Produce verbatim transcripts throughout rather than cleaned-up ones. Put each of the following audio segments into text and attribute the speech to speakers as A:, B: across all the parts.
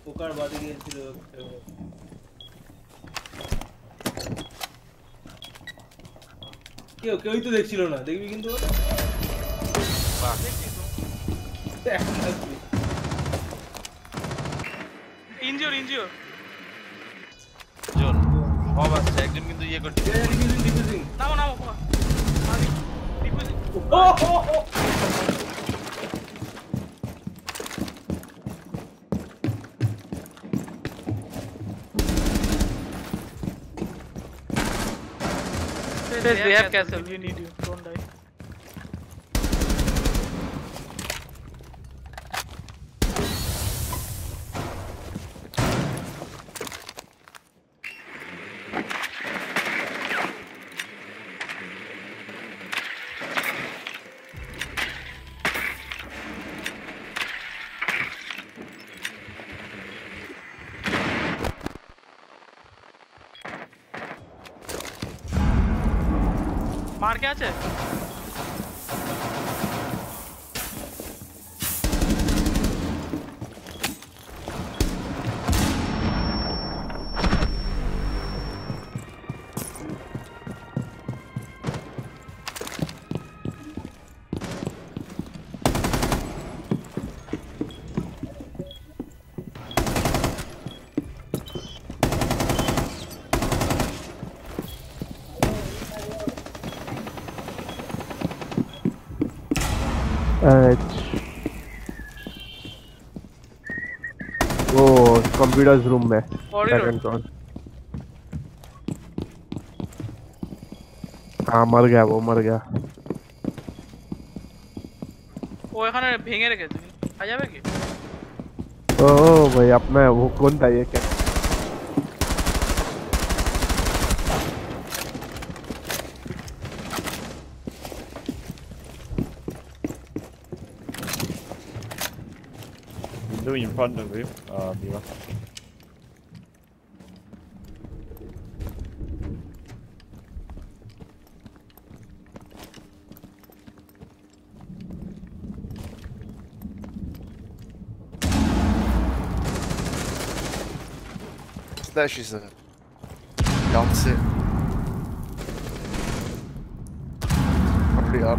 A: ওকার বাদে গিয়েছিল কেউ কেউই তো দেখছিল না দেখবি কিন্তু
B: বাহ দেখি তো ইনজিওর ইনজিওর জন সব আছে একজন কিন্তু ইয়ে করছে
A: ডিফিউজিং ডিফিউজিং
B: নামো নামো কোয়া মারি ডিফিউজিং
A: ও ও ও
B: They have castle, we need you, don't die. मार क्या है
C: वो कंप्यूटर्स रूम में सेकंड फ्लोर हाँ मर गया वो मर गया
B: वो এখানে ভেঙে রেখেছে आ যাবে কি
C: ओ भाई अपना वो कौन था ये क्या
D: In front of you, uh, Mira.
E: There she's a dancer. Probably up.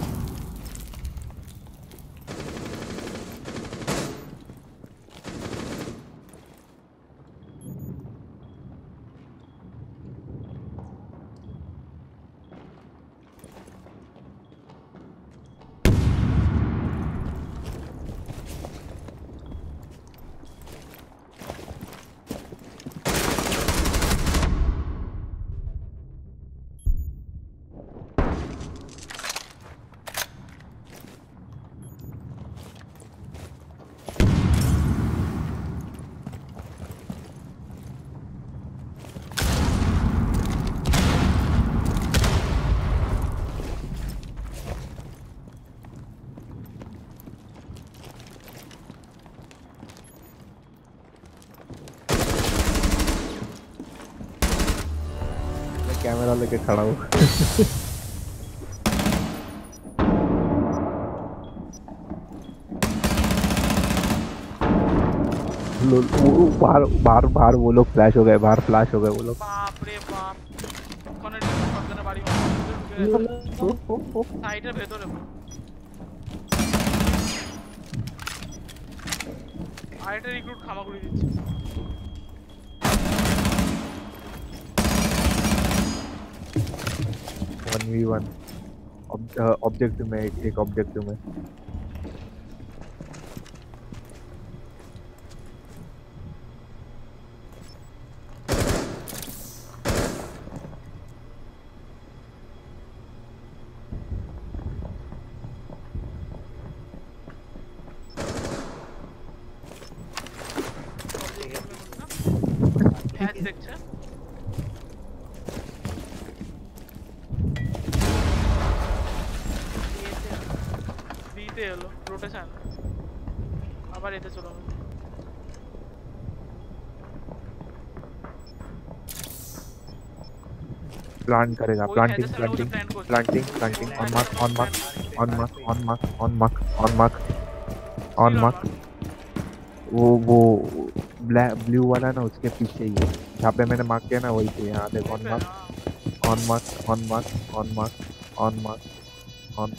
C: Camera लेके खड़ा हूँ बाहर बाहर बाहर वो लोग फ्लैश हो गए बाहर फ्लैश हो गए वो लोग
B: बाप रे बाप कोने पकड़ने बारी साइडের ভেতরে আইটা রিক্রুট খামাগুড়ি দিচ্ছে
C: वन वी वन ऑब्जेक्टिव में एक, एक ऑब्जेक्टिव में
B: हैच देखছে দিতে হলো রোটেশন আবার এতে চলো
C: प्लांट करेगा planting planting planting planting on mark on mark on mark on mark on mark on mark on mark वो वो ब्लैक ब्लू वाला ना उसके पीछे ही है जहाँ पे मैंने मार्क किया ना वही पे यहाँ देख on mark on mark on mark on mark on mark on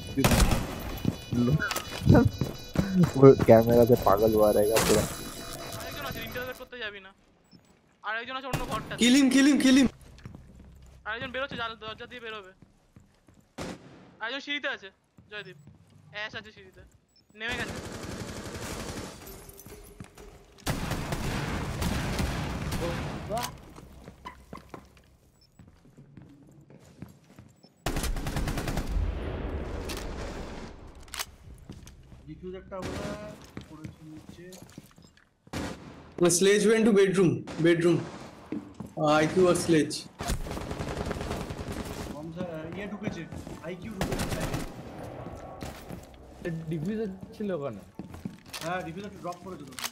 C: वो कैमरा से पागल हुआ रहेगा पूरा
B: আরেকজন আছে ইন্টারসেপ্ট করতে যাবি না আরেকজন আছে অন্য ঘরটা
F: কিল হিম কিল হিম কিল হিম
B: আরেকজন বের হচ্ছে দরজা দিয়ে বের হবে আরেকজন সিঁড়িতে আছে জয়দীপ অ্যাশ আছে সিঁড়িতে নেমে গেছে
A: ডিফিউজ একটা আমরা করেছি নিচে
F: Sledge went to bedroom. Bedroom. Uh, I Q or Sledge.
A: Hamza ये ঢুকেছে আইকিউ ঢুকেছে
G: ডিফিউজার ছিল ওখানে
A: হ্যাঁ ডিফিউজার ড্রপ করেছে তো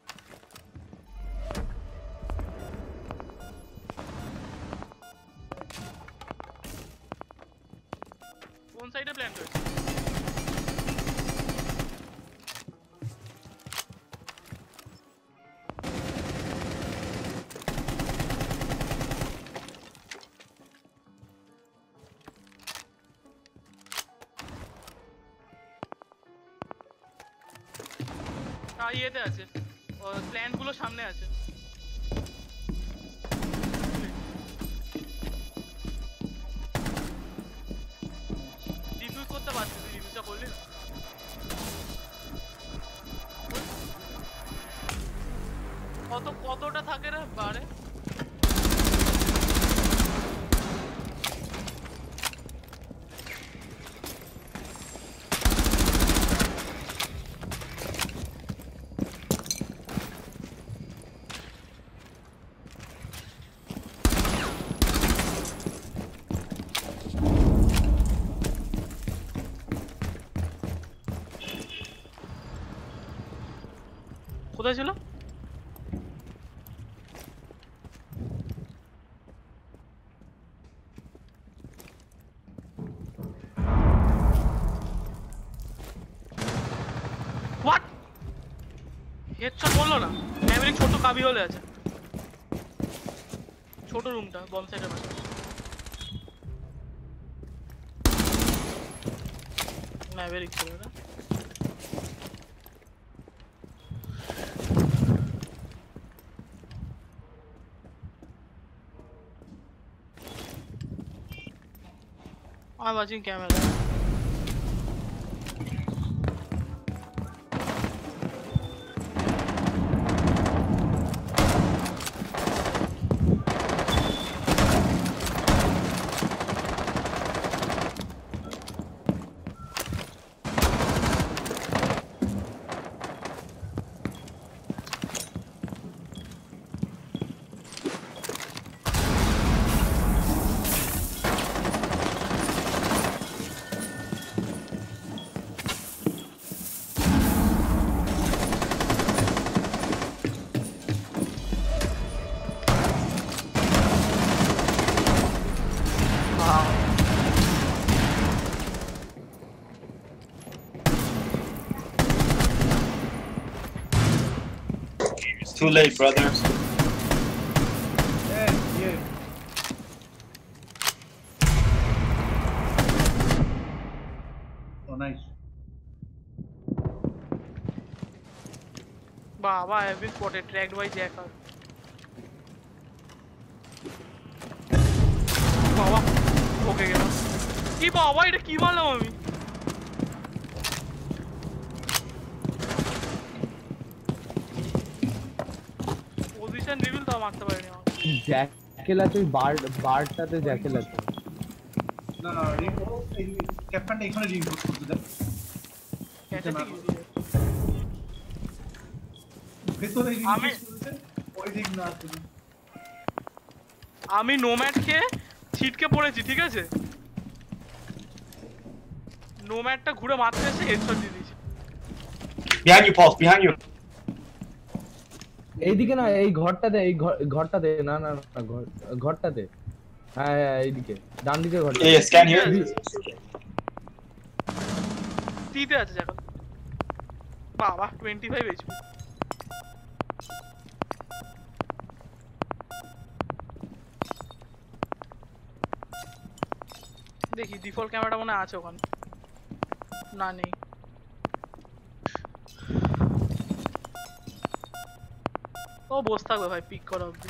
B: কোন সাইডে প্ল্যান করেছে ইয়েতে আছে প্ল্যান গুলো সামনে আছে ডিফিউজ করতে পারছিস তুই ডিফিউজটা করলি না কত কতটা থাকে রে বারে কোথায় ছিল হোয়াট হেডশট বললো না ম্যাভরিক ছোট কাবি হলে আছে ছোট রুমটা বম সাইডের পাশে ম্যাভরিক ছিল না I'm watching camera.
D: Too late, brother.
A: Yeah, yeah. Oh, nice.
B: Baba, I have been spotted, tracked by Jacker. Baba, okay, gela. Ki baba, এটা কি মারলাম আমি? Position reveal তো মারতে পারিনি আমি।
G: জ্যাকেল আছে ওই বার বারটাতে জ্যাকেল আছে
A: না না রিং এই ক্যাপ্টেনটা এখানে রিং করতে দেন
B: এটা ঠিক
A: ভেতরে রিং
B: আমি
A: করতে ওই দিক না আসলে
B: আমি নোম্যাড কে ছিটকে পড়েছি ঠিক আছে নোম্যাডটা ঘুরে মারতে এসে হেডশট দিয়ে দিয়েছি
D: Behind you, Paul. Behind you.
G: এইদিকে না এই ঘরটাতে এই ঘরটাতে না না না ঘরটাতে হ্যাঁ হ্যাঁ এইদিকে ডান দিকে ঘরটা
D: Yeah, scan here.
B: সিতে আছে দেখো বাবা পঁচিশ এইচপি দেখি ডিফল্ট ক্যামেরাটা মনে হয় আছে ওখানে না নেই ও বস থাকবে ভাই পিক করা অবধি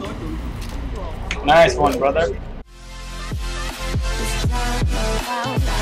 D: Nice one, brother.
H: It's time for our